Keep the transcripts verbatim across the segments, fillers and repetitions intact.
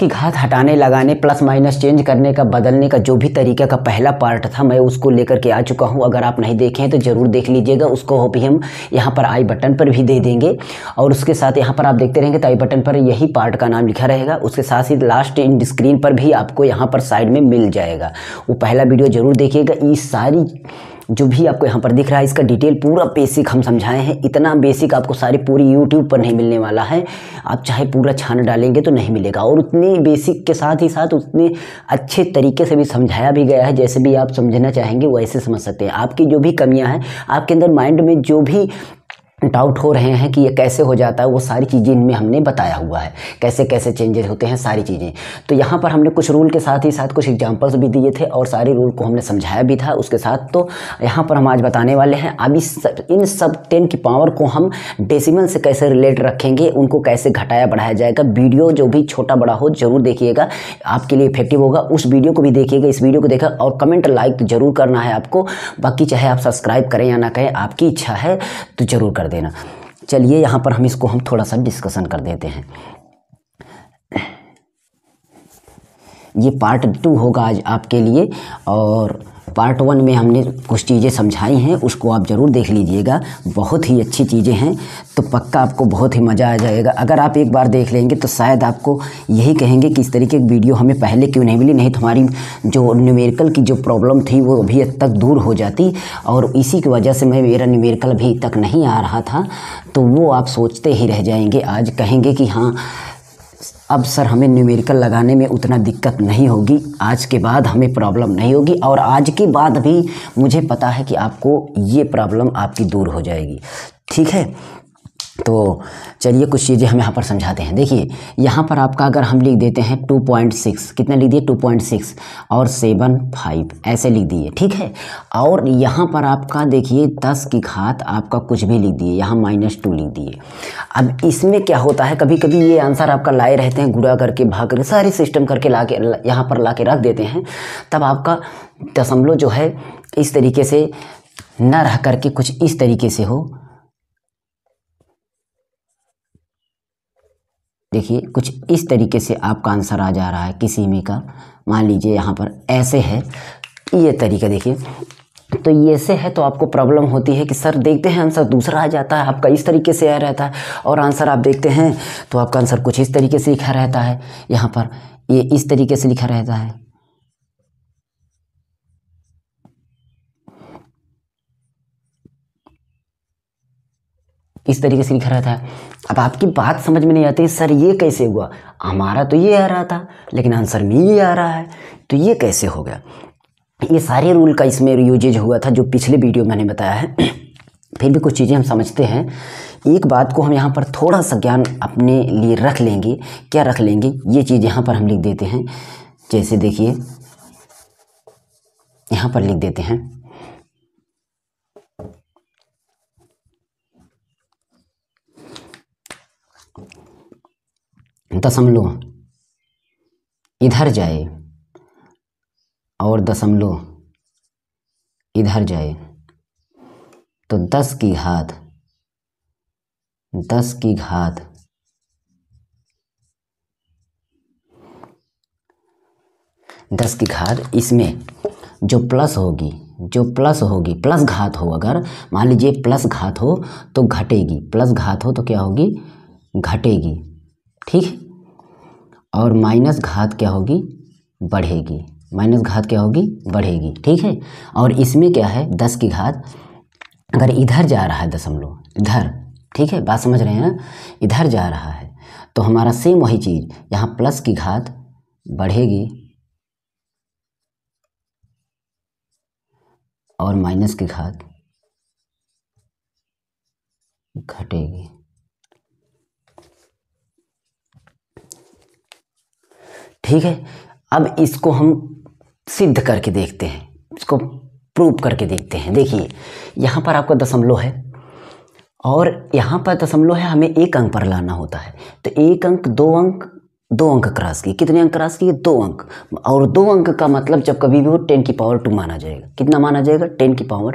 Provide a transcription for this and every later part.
की घात हटाने लगाने प्लस माइनस चेंज करने का बदलने का जो भी तरीका का पहला पार्ट था मैं उसको लेकर के आ चुका हूं। अगर आप नहीं देखें तो ज़रूर देख लीजिएगा। उसको भी हम यहां पर आई बटन पर भी दे देंगे और उसके साथ यहां पर आप देखते रहेंगे तो आई बटन पर यही पार्ट का नाम लिखा रहेगा। उसके साथ ही लास्ट इन स्क्रीन पर भी आपको यहां पर साइड में मिल जाएगा। वो पहला वीडियो ज़रूर देखिएगा। ये सारी जो भी आपको यहाँ पर दिख रहा है इसका डिटेल पूरा बेसिक हम समझाए हैं। इतना बेसिक आपको सारी पूरी यूट्यूब पर नहीं मिलने वाला है। आप चाहे पूरा छान डालेंगे तो नहीं मिलेगा। और उतनी बेसिक के साथ ही साथ उतने अच्छे तरीके से भी समझाया भी गया है। जैसे भी आप समझना चाहेंगे वैसे समझ सकते हैं। आपकी जो भी कमियां हैं, आपके अंदर माइंड में जो भी डाउट हो रहे हैं कि ये कैसे हो जाता है, वो सारी चीज़ें इनमें हमने बताया हुआ है। कैसे कैसे चेंजेस होते हैं सारी चीज़ें। तो यहाँ पर हमने कुछ रूल के साथ ही साथ कुछ एग्जांपल्स भी दिए थे और सारे रूल को हमने समझाया भी था उसके साथ। तो यहाँ पर हम आज बताने वाले हैं अब इस इन सब टेन की पावर को हम डेसिमल से कैसे रिलेट रखेंगे, उनको कैसे घटाया बढ़ाया जाएगा। वीडियो जो भी छोटा बड़ा हो ज़रूर देखिएगा, आपके लिए इफेक्टिव होगा। उस वीडियो को भी देखिएगा, इस वीडियो को देखा और कमेंट लाइक जरूर करना है आपको। बाकी चाहे आप सब्सक्राइब करें या ना करें, आपकी इच्छा है तो ज़रूर कर देना। चलिए यहाँ पर हम इसको हम थोड़ा सा डिस्कशन कर देते हैं। ये पार्ट टू होगा आज आपके लिए और पार्ट वन में हमने कुछ चीज़ें समझाई हैं, उसको आप ज़रूर देख लीजिएगा। बहुत ही अच्छी चीज़ें हैं तो पक्का आपको बहुत ही मज़ा आ जाएगा। अगर आप एक बार देख लेंगे तो शायद आपको यही कहेंगे कि इस तरीके की वीडियो हमें पहले क्यों नहीं मिली, नहीं तो हमारी जो न्यूमेरिकल की जो प्रॉब्लम थी वो अभी तक दूर हो जाती। और इसी की वजह से मैं मेरा न्यूमेरिकल अभी तक नहीं आ रहा था। तो वो आप सोचते ही रह जाएंगे, आज कहेंगे कि हाँ अब सर हमें न्यूमेरिकल लगाने में उतना दिक्कत नहीं होगी, आज के बाद हमें प्रॉब्लम नहीं होगी। और आज के बाद भी मुझे पता है कि आपको ये प्रॉब्लम आपकी दूर हो जाएगी। ठीक है, तो चलिए कुछ चीज़ें हम यहाँ पर समझाते हैं। देखिए यहाँ पर आपका अगर हम लिख देते हैं टू पॉइंट सिक्स, कितना लिख दिए टू पॉइंट सिक्स और सेवन फाइव ऐसे लिख दिए। ठीक है, और यहाँ पर आपका देखिए दस की घात आपका कुछ भी लिख दिए, यहाँ माइनस टू लिख दिए। अब इसमें क्या होता है, कभी कभी ये आंसर आपका लाए रहते हैं गुणा करके भाग करके सारे सिस्टम करके ला के यहाँ पर ला के रख देते हैं। तब आपका दशमलव जो है इस तरीके से न रह करके कुछ इस तरीके से हो। देखिए कुछ इस तरीके से आपका आंसर आ जा रहा है किसी में का, मान लीजिए यहाँ पर ऐसे है ये तरीका। देखिए तो ये से है तो आपको प्रॉब्लम होती है कि सर देखते हैं आंसर दूसरा आ जाता है, आपका इस तरीके से आ रहता है और आंसर आप देखते हैं तो आपका आंसर कुछ इस तरीके से लिखा रहता है, यहाँ पर ये इस तरीके से लिखा रहता है। इस तरीके से लिखा रहता है। अब आपकी बात समझ में नहीं आती सर ये कैसे हुआ, हमारा तो ये आ रहा था लेकिन आंसर में ये आ रहा है, तो ये कैसे हो गया। ये सारे रूल का इसमें यूजेज हुआ था जो पिछले वीडियो मैंने बताया है। फिर भी कुछ चीज़ें हम समझते हैं। एक बात को हम यहाँ पर थोड़ा सा ज्ञान अपने लिए रख लेंगे। क्या रख लेंगे, ये चीज़ यहाँ पर हम लिख देते हैं। जैसे देखिए यहाँ पर लिख देते हैं दशमलव इधर जाए और दशमलव इधर जाए तो दस की घात दस की घात दस की घात इसमें जो प्लस होगी जो प्लस होगी प्लस घात हो, अगर मान लीजिए प्लस घात हो तो घटेगी, प्लस घात हो तो क्या होगी घटेगी। ठीक है, और माइनस घात क्या होगी बढ़ेगी, माइनस घात क्या होगी बढ़ेगी। ठीक है, और इसमें क्या है दस की घात अगर इधर जा रहा है दशमलव इधर, ठीक है बात समझ रहे हैं ना, इधर जा रहा है तो हमारा सेम वही चीज़ यहाँ प्लस की घात बढ़ेगी और माइनस की घात घटेगी। ठीक है, अब इसको हम सिद्ध करके देखते हैं, इसको प्रूव करके देखते हैं। देखिए यहाँ पर आपका दशमलव है और यहाँ पर दशमलव है, हमें एक अंक पर लाना होता है तो एक अंक दो अंक दो अंक क्रॉस किए, कितने अंक क्रॉस किए दो अंक, और दो अंक का मतलब जब कभी भी वो टेन की पावर टू माना जाएगा। कितना माना जाएगा टेन की पावर टू।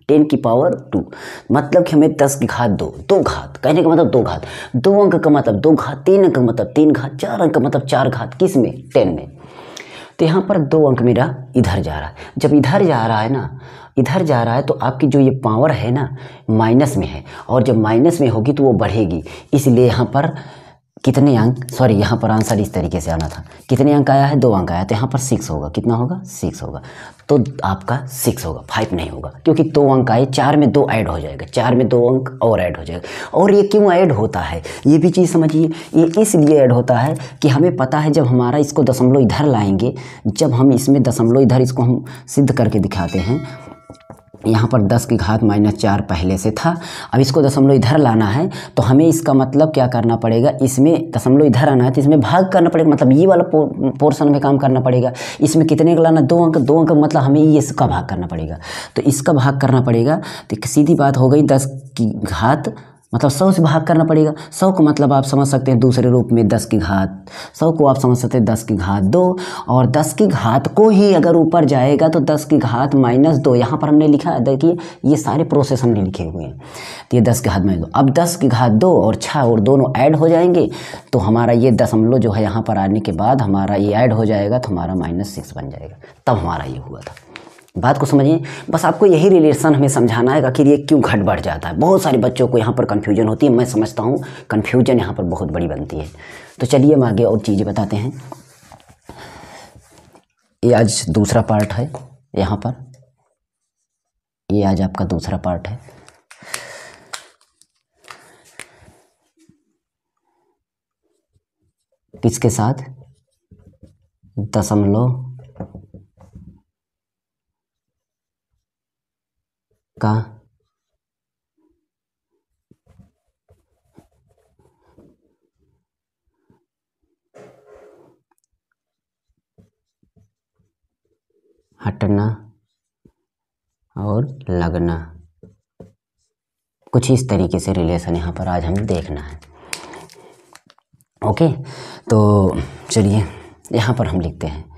टेन की पावर टू, मतलब कि हमें दस की घात दो, दो घात कहने का मतलब दो घात, दो अंक का मतलब दो घात, तीन अंक का मतलब तीन घात, चार अंक का मतलब चार घात, किस में, टेन में। तो यहाँ पर दो अंक मेरा इधर जा रहा है, जब इधर जा रहा है ना, इधर जा रहा है तो आपकी जो ये पावर है ना माइनस में है, और जब माइनस में होगी तो वो बढ़ेगी, इसलिए यहाँ पर कितने अंक, सॉरी यहाँ पर आंसर इस तरीके से आना था, कितने अंक आया है, दो अंक आया, तो यहाँ पर सिक्स होगा, कितना होगा, सिक्स होगा, तो आपका सिक्स होगा, फाइव नहीं होगा, क्योंकि दो अंक आए, चार में दो ऐड हो जाएगा, चार में दो अंक और ऐड हो जाएगा। और ये क्यों ऐड होता है, ये भी चीज़ समझिए, ये इसलिए ऐड होता है कि हमें पता है जब हमारा इसको दशमलव इधर लाएंगे, जब हम इसमें दशमलव इधर इसको हम सिद्ध करके दिखाते हैं, यहाँ पर दस की घात माइनस चार पहले से था, अब इसको दशमलव इधर लाना है, तो हमें इसका मतलब क्या करना पड़ेगा, इसमें दशमलव इधर आना है तो इसमें भाग करना पड़ेगा, मतलब ये वाला पो, पोर्शन में काम करना पड़ेगा। इसमें कितने का लाना, दो अंक, दो अंक मतलब हमें ये इसका भाग करना पड़ेगा, तो इसका भाग करना पड़ेगा, तो सीधी बात हो गई, दस की घात मतलब सौ से भाग करना पड़ेगा। सौ को मतलब आप समझ सकते हैं दूसरे रूप में दस की घात, सौ को आप समझ सकते हैं दस की घात दो, और दस की घात को ही अगर ऊपर जाएगा तो दस की घात माइनस दो, यहाँ पर हमने लिखा, देखिए ये सारे प्रोसेस हमने लिखे हुए हैं, तो ये दस की घात माइनस दो, अब दस की घात दो और छः और दोनों ऐड हो जाएंगे, तो हमारा ये दशमलव जो है यहाँ पर आने के बाद हमारा ये ऐड हो जाएगा, तो हमारा माइनस सिक्स बन जाएगा, तब हमारा ये हुआ था। बात को समझिए, बस आपको यही रिलेशन हमें समझाना है कि ये क्यों घट बढ़ जाता है। बहुत सारे बच्चों को यहाँ पर कन्फ्यूजन होती है, मैं समझता हूँ कन्फ्यूजन यहाँ पर बहुत बड़ी बनती है। तो चलिए हम आगे और चीज़ें बताते हैं। ये आज दूसरा पार्ट है, यहाँ पर ये आज आपका दूसरा पार्ट है। किसके साथ, दशमलव का हटना और लगना, कुछ इस तरीके से रिलेशन यहाँ पर आज हमें देखना है। ओके, तो चलिए यहाँ पर हम लिखते हैं,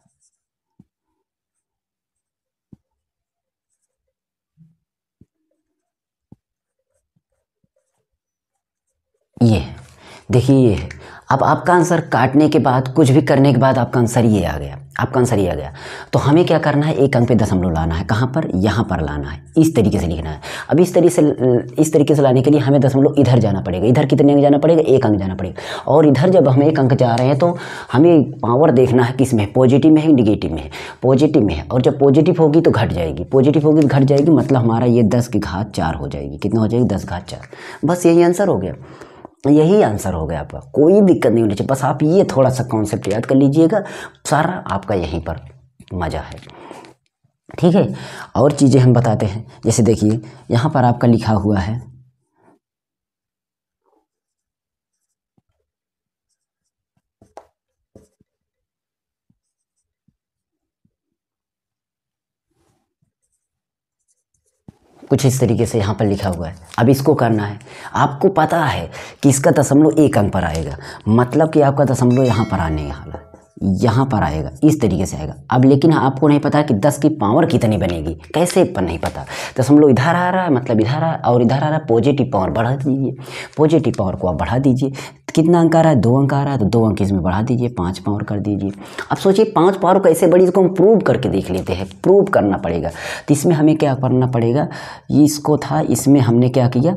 ये देखिए ये है। अब आपका आंसर काटने के बाद, कुछ भी करने के बाद आपका आंसर ये आ गया, आपका आंसर ये आ गया। तो हमें क्या करना है, एक अंक पे दशमलव लाना है, कहाँ पर, यहाँ पर लाना है, इस तरीके से लिखना है। अब इस तरीके से इस तरीके से लाने के लिए हमें दशमलव इधर जाना पड़ेगा, इधर कितने अंक जाना पड़ेगा, एक अंक जाना पड़ेगा, और इधर जब हम एक अंक जा रहे हैं तो हमें पावर देखना है किस में, पॉजिटिव में है निगेटिव में है, पॉजिटिव में है, और जब पॉजिटिव होगी तो घट जाएगी, पॉजिटिव होगी तो घट जाएगी, मतलब हमारा ये दस की घात चार हो जाएगी, कितना हो जाएगी, दस घात चार। बस यही आंसर हो गया, यही आंसर हो गया आपका, कोई दिक्कत नहीं होनी चाहिए। बस आप ये थोड़ा सा कॉन्सेप्ट याद कर लीजिएगा, सारा आपका यहीं पर मज़ा है, ठीक है। और चीज़ें हम बताते हैं, जैसे देखिए यहाँ पर आपका लिखा हुआ है, कुछ इस तरीके से यहाँ पर लिखा हुआ है। अब इसको करना है, आपको पता है कि इसका दशमलव एक अंक पर आएगा, मतलब कि आपका दशमलव यहाँ पर आने वाला है, यहाँ पर आएगा, इस तरीके से आएगा। अब लेकिन आपको नहीं पता कि दस की पावर कितनी बनेगी, कैसे पर नहीं पता। दशमलव इधर आ रहा है, मतलब इधर आ रहा है, और इधर आ रहा है, पॉजिटिव पावर बढ़ा दीजिए, पॉजिटिव पावर को आप बढ़ा दीजिए। कितना अंक आ रहा है, दो अंक आ रहा है, तो दो अंक इसमें बढ़ा दीजिए, पाँच पावर कर दीजिए। अब सोचिए पाँच पावर कैसे बढ़ी, इसको हम प्रूव करके देख लेते हैं, प्रूव करना पड़ेगा। तो इसमें हमें क्या करना पड़ेगा, ये इसको था, इसमें हमने क्या किया,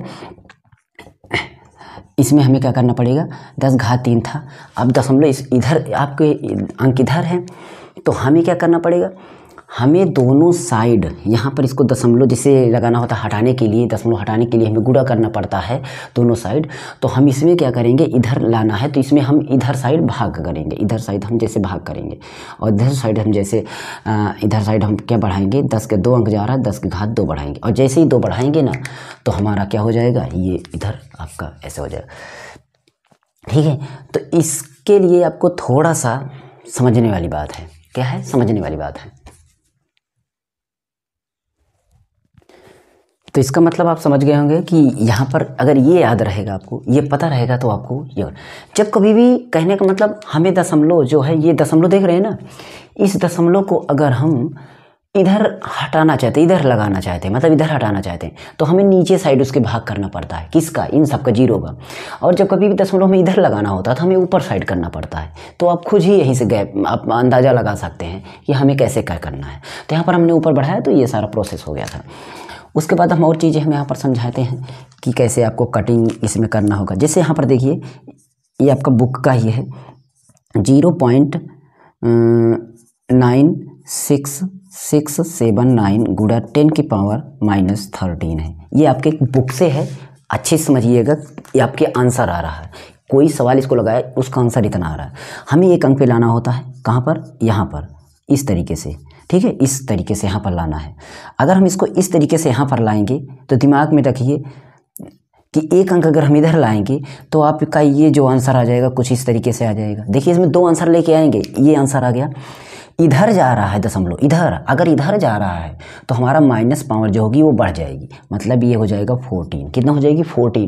इसमें हमें क्या करना पड़ेगा, दस घात तीन था, अब दशमलव इस इधर आपके अंक इधर है, तो हमें क्या करना पड़ेगा, हमें दोनों साइड यहाँ पर इसको दशमलव जैसे लगाना होता है हटाने के लिए, दशमलव हटाने के लिए हमें गुणा करना पड़ता है दोनों साइड। तो हम इसमें क्या करेंगे, इधर लाना है तो इसमें हम इधर साइड भाग करेंगे, इधर साइड हम जैसे भाग करेंगे, और इधर साइड हम जैसे इधर साइड हम क्या बढ़ाएंगे, दस के दो अंक जा रहा है, दस की घात दो बढ़ाएंगे, और जैसे ही दो बढ़ाएंगे ना तो हमारा क्या हो जाएगा, ये इधर आपका ऐसे हो जाएगा, ठीक है। तो इसके लिए आपको थोड़ा सा समझने वाली बात है, क्या है, समझने वाली बात है। तो इसका मतलब आप समझ गए होंगे कि यहाँ पर अगर ये याद रहेगा, आपको ये पता रहेगा, तो आपको ये, जब कभी भी कहने का मतलब हमें दशमलव जो है, ये दशमलव देख रहे हैं ना, इस दशमलव को अगर हम इधर हटाना चाहते हैं, इधर लगाना चाहते हैं, मतलब इधर हटाना चाहते हैं, तो हमें नीचे साइड उसके भाग करना पड़ता है। किसका? इन सब का, जीरो का। और जब कभी भी दशमलव हमें इधर लगाना होता है तो हमें ऊपर साइड करना पड़ता है। तो आप खुद ही यहीं से गैप आप अंदाज़ा लगा सकते हैं कि हमें कैसे क्या करना है। तो यहाँ पर हमने ऊपर बढ़ाया तो ये सारा प्रोसेस हो गया था। उसके बाद हम और चीज़ें हम यहाँ पर समझाते हैं कि कैसे आपको कटिंग इसमें करना होगा। जैसे यहाँ पर देखिए, ये आपका बुक का ही है, zero point nine six six seven nine गुड़ा टेन की पावर माइनस थर्टीन है। ये आपके बुक से है, अच्छे से समझिएगा। ये आपके आंसर आ रहा है, कोई सवाल इसको लगाया उसका आंसर इतना आ रहा है। हमें एक अंक पे लाना होता है, कहाँ पर? यहाँ पर, इस तरीके से, ठीक है, इस तरीके से यहाँ पर लाना है। अगर हम इसको इस तरीके से यहाँ पर लाएंगे तो दिमाग में रखिए कि एक अंक अगर हम इधर लाएंगे तो आपका ये जो आंसर आ जाएगा कुछ इस तरीके से आ जाएगा। देखिए इसमें दो आंसर लेके आएंगे, ये आंसर आ गया, इधर जा रहा है दशमलव, इधर अगर इधर जा रहा है तो हमारा माइनस पावर जो होगी वो बढ़ जाएगी, मतलब ये हो जाएगा फोर्टीन। कितना हो जाएगी? Fourteen.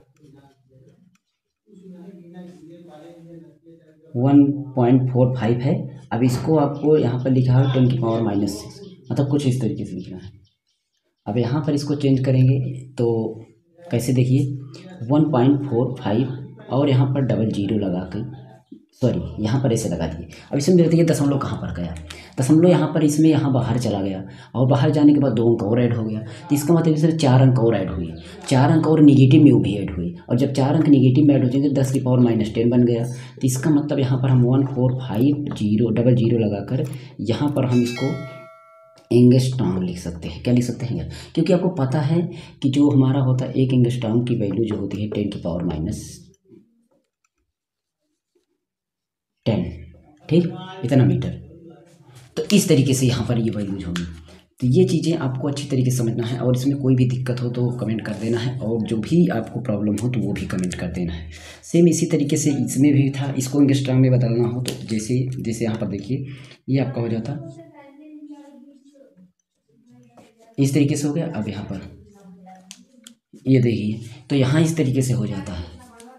One point four five है। अब इसको आपको यहाँ पर लिखा है टेन की पावर माइनस सिक्स, मतलब कुछ इस तरीके से लिखना है। अब यहाँ पर इसको चेंज करेंगे तो कैसे? देखिए वन पॉइंट फोर फाइव और यहाँ पर डबल जीरो लगा के, सॉरी यहाँ पर ऐसे लगा दिए। अब इसमें देखते हैं दशमलव कहाँ पर गया, दशमलव यहाँ पर, इसमें यहाँ बाहर चला गया और बाहर जाने के बाद दो अंक और ऐड हो गया, तो इसका मतलब इसमें चार अंक और ऐड हुए, चार अंक और निगेटिव में वो भी ऐड हुए, और जब चार अंक निगेटिव में ऐड हो जाएंगे दस की पावर माइनस टेन बन गया। तो इसका मतलब यहाँ पर हम one four five zero double zero लगाकर यहाँ पर हम इसको एंगस्ट्रॉम लिख सकते हैं। क्या लिख सकते हैं? क्योंकि आपको पता है कि जो हमारा होता है एक एंगस्ट्रॉम की वैल्यू जो होती है टेन की पावर माइनस टेन, ठीक, इतना मीटर। तो इस तरीके से यहाँ पर ये वैल्यूज होगी। तो ये चीज़ें आपको अच्छी तरीके से समझना है, और इसमें कोई भी दिक्कत हो तो कमेंट कर देना है, और जो भी आपको प्रॉब्लम हो तो वो भी कमेंट कर देना है। सेम इसी तरीके से इसमें भी था, इसको एंगस्ट्रॉम में बदलना हो तो जैसे जैसे यहाँ पर देखिए ये आपका हो जाता इस तरीके से हो गया। अब यहाँ पर ये देखिए तो यहाँ इस तरीके से हो जाता है।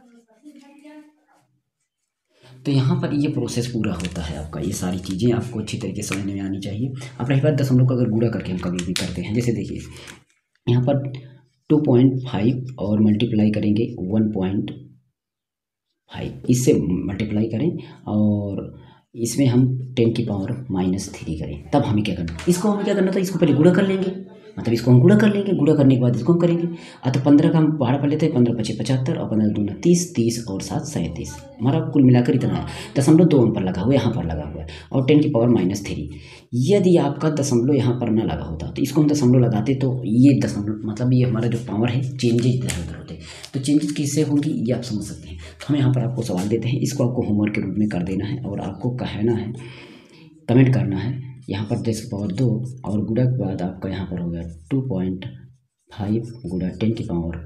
तो यहाँ पर ये प्रोसेस पूरा होता है आपका। ये सारी चीज़ें आपको अच्छी तरीके से समझने में आनी चाहिए। अब रही बात दशमलव का अगर गुणा करके हम कभी भी करते हैं, जैसे देखिए यहाँ पर टू पॉइंट फाइव और मल्टीप्लाई करेंगे वन पॉइंट फाइव, इससे मल्टीप्लाई करें और इसमें हम टेन की पावर माइनस थ्री करें, तब हमें क्या करना, इसको हमें क्या करना था, इसको पहले गुणा कर लेंगे, मतलब इसको हम गुणा कर लेंगे, गुणा करने के बाद इसको हम करेंगे। आ तो पंद्रह का हम बाहर पर लेते हैं, पंद्रह पच्चीस पचहत्तर और पंद्रह दूना तीस, तीस और सात सैंतीस, हमारा कुल मिलाकर इतना है। दशमलव दो पर लगा हुआ है, यहाँ पर लगा हुआ है, और टेन की पावर माइनस थ्री। यदि आपका दशमलव यहाँ पर ना लगा होता तो इसको हम दशमलव लगाते तो ये दशमलव मतलब ये हमारा जो पावर है चेंजेज इधर उधर होते, तो चेंजेस किससे होंगी ये आप समझ सकते हैं। तो हम यहाँ पर आपको सवाल देते हैं, इसको आपको होमवर्क के रूप में कर देना है, और आपको कहना है, कमेंट करना है यहाँ पर दस की पावर दो और गुणा के बाद आपका यहाँ पर हो गया टू पॉइंट फाइव गुणा टेन की पावर,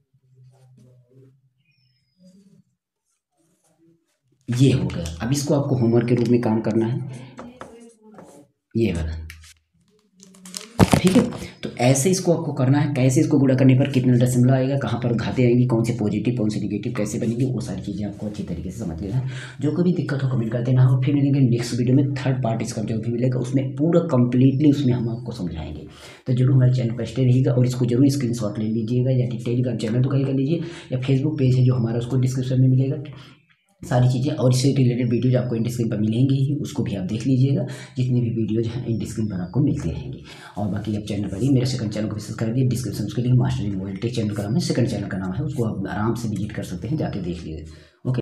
ये हो गया। अब इसको आपको होमवर्क के रूप में काम करना है, ये वाला, ठीक है। तो ऐसे इसको आपको करना है, कैसे इसको गुणा करने पर कितना दशमलव आएगा, कहाँ पर घाते आएंगी, कौन से पॉजिटिव कौन से निगेटिव कैसे बनेंगे, वो सारी चीज़ें आपको अच्छी तरीके से समझ लेना है। जो कभी दिक्कत हो कमेंट कर देना, और फिर मिलेंगे नेक्स्ट वीडियो में थर्ड पार्ट इसका जो भी मिलेगा उसमें पूरा कंप्लीटली उसमें हम आपको समझाएंगे। तो जरूर हमारे चैनल पर स्टे रहिएगा, और इसको जरूर स्क्रीनशॉट ले लीजिएगा, या टेलीग्राम चैनल तो कहीं कर लीजिए, या फेसबुक पेज है जो हमारा उसको डिस्क्रिप्शन में मिलेगा सारी चीज़ें, और इससे रिलेटेड वीडियोज आपको इंड स्क्रीन पर मिलेंगी ही, उसको भी आप देख लीजिएगा। जितने भी वीडियोज हैं इंड स्क्रीन पर आपको मिलते रहेंगे। और बाकी आप चैनल पर ही मेरे सेकंड चैनल को विजिट कर दिए, डिस्क्रिप्शन उसके लिए master in mobile tech channel का नाम है, सेकंड चैनल का नाम है, उसको आप आराम से विजिट कर सकते हैं, जाके देख लीजिए। ओके।